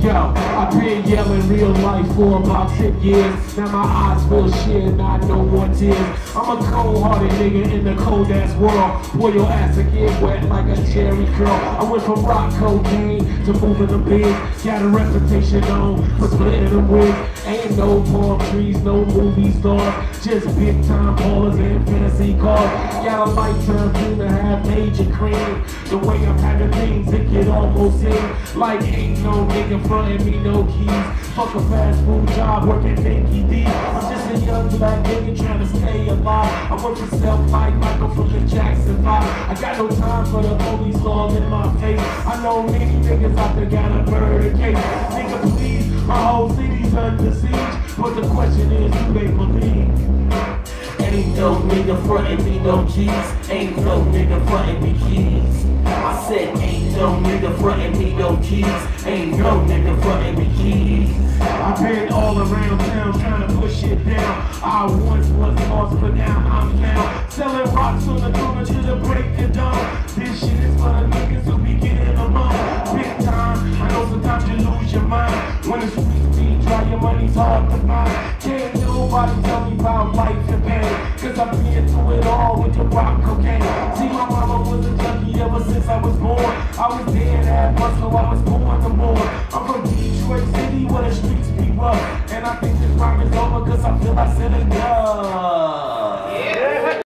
Yo, I've been yelling real life for about 10 years. Now my eyes feel shit and I no more tears. I'm a cold-hearted nigga in the cold-ass world. Boy, your ass will get wet like a cherry curl. I went from rock cocaine to moving the big. Got a reputation known for splitting the wig. Ain't no palm trees, no movie stars. Just big-time ballers and fancy cars. Got a lifetime dream to have major cream. The way I'm having things, it could almost seem like ain't no nigga frontin' me no keys. Fuck a fast food job working Dinky D. I'm just a young black nigga trying to stay alive. I work for self like Michael from the Jackson 5. I got no time for the police all in my face. I know many niggas out there got a murder case. Nigga please, my whole city's under siege. But the question is, do they believe? Ain't no nigga frontin' me no keys. Ain't no nigga frontin' me keys. I said ain't no nigga frontin' me no keys. Ain't no nigga frontin' me keys. I've been all around town trying to push it down. I once was lost, but now I'm found. Selling rocks on the corner to the break of dawn. This shit is for the niggas who be getting along. Big time, I know sometimes you lose your mind. When the streets be dry, your money's hard to find. Can't nobody tell me about life and pain. Cause I've been through it all with the rock cocaine. See, my mama was a junkie ever since I was born. I was dead at once, so I was born to mourn. I'm from Detroit City where the streets be rough. And I think this rhyme is over cause I feel I said enough.